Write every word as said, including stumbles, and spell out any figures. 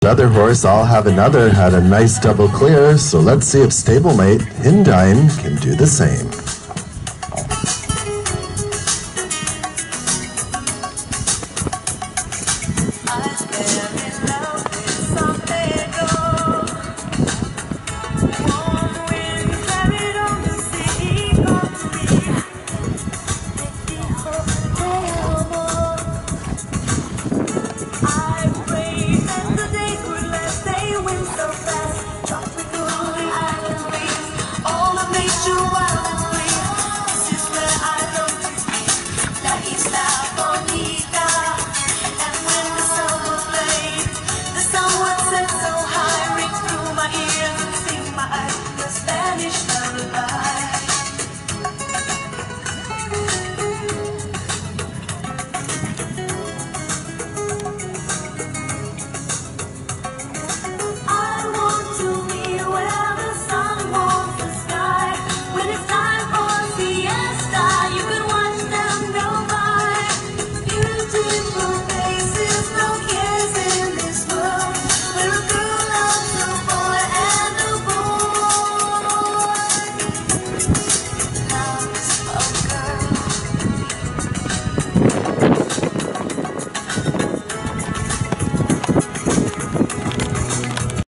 Other horse, I'll have another, had a nice double clear, so let's see if stablemate Hindine can do the same.